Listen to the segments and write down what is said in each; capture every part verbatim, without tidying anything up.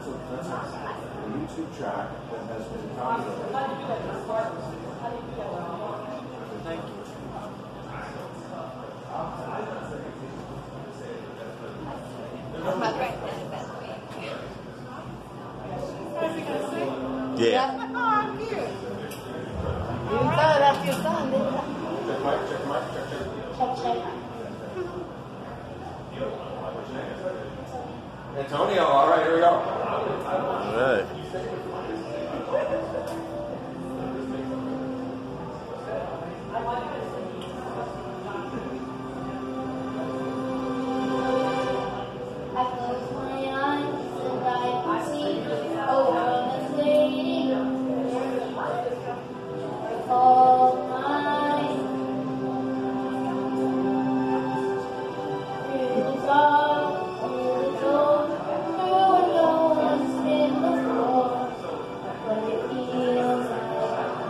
that's a, that's a YouTube track that has been copyrighted. Thank you. I'm not right now, by the way. Yeah. Oh, cute. You thought that's your son, didn't you? Check mic, check mic, check, check. Check, check. Antonio, all right, here we go. All right. I close my eyes and I can see a world that's waiting all mine. Through the dark, through the door, through no one's been before, but it feels like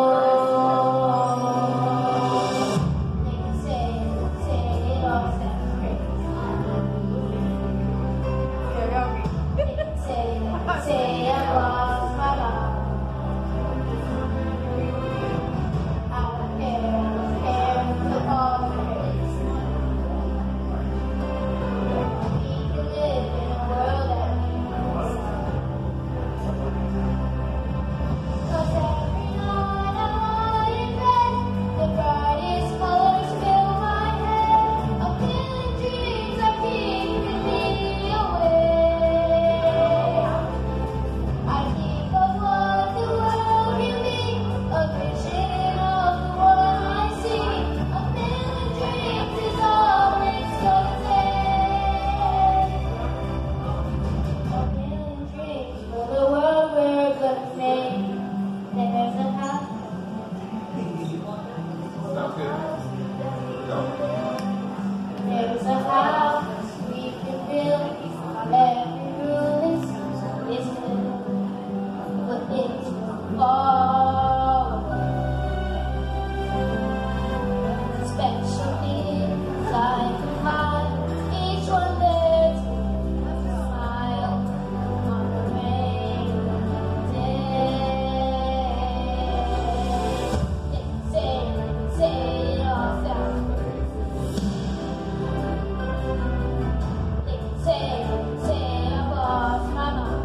home. They can say, say it all sounds great. Say, say I lost my love. I don't care, I don't care for all the hurts. We can live in a world that means. 'Cause every night I lie in bed, the brightest colors fill my head. A million dreams are keeping me away. I think of what the world can be, a vision of the one I see. A million dreams is all it's gonna take. A million dreams for the world we're gonna make. There's a house. Sounds good. Go. There's a house we can build. Every room is good, but it's far away. Special things I can hide. Each one bears a smile on a rainy day. They say, say it all sounds great. They can say, say I lost my mind.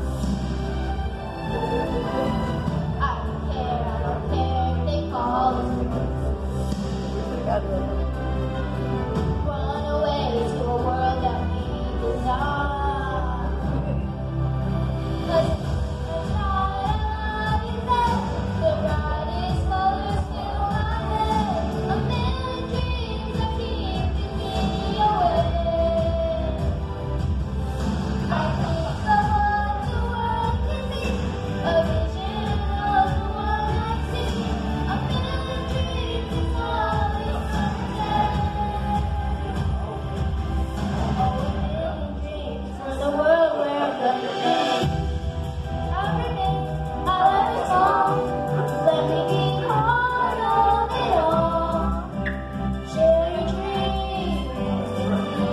I don't care, I don't care if they call us run away to a world that we design. 'Cause the night I lie in bed, the brightest colors fill my head. A million dreams are keeping me awake. I think of what the world can be, a vision of the one I see. A million dreams is all it's gonna take. Oh, a million dreams for the world we're gonna make. Every day I let it all, let me be part of it all. Share your dreams with me.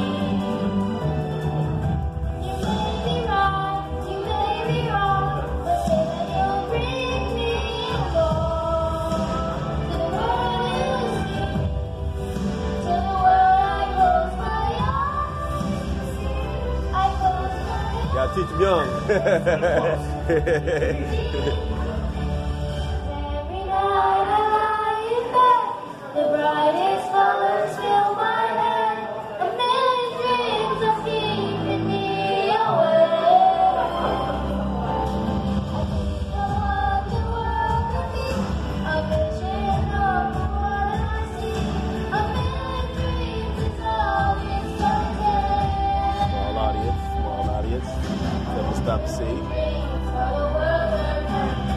You may be right, you may be wrong, but say that you'll bring me along to the world you see, to the world I close my eyes, I close my eyes. Gotta teach them young. Every night I lie in bed, the brightest colors fill my head. A million dreams are keeping me awake. I think of what the world could be, a vision of the one I see. A million dreams is all it's gonna take. Small audience, small audience. So we'll stop to see. Dreams for the world we're gonna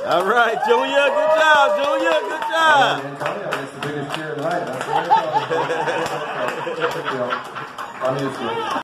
All right, Junior. Good job, Junior. Good job. Antonio gets the biggest cheer of the night. That's what I'm talking about. I'm used to it.